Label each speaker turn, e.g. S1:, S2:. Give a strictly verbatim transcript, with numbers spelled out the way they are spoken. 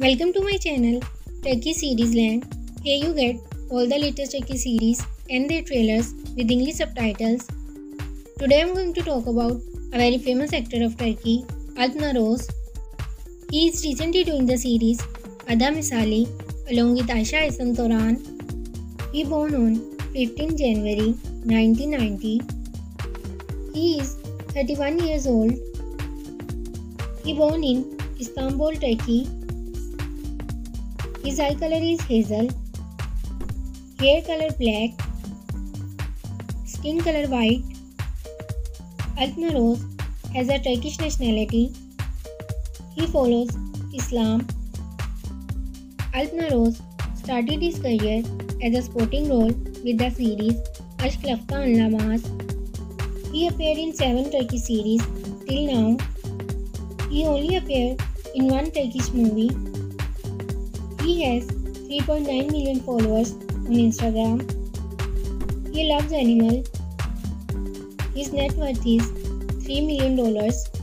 S1: Welcome to my channel, Turkey Series Land. Here you get all the latest Turkey series and their trailers with English subtitles. Today I am going to talk about a very famous actor of Turkey, Alp Naros. He is recently doing the series Ada Misali along with Ayşe Aysan Toran. He born on fifteenth January nineteen ninety. He is thirty-one years old. He born in Istanbul, Turkey. His eye color is hazel, hair color black, skin color white. Alp Naros has a Turkish nationality. He follows Islam. Alp Naros started his career as a supporting role with the series Aşk Lafta Anlamaz. He appeared in seven Turkish series till now. He only appeared in one Turkish movie. He has three point nine million followers on Instagram. He loves animals. His net worth is three million dollars.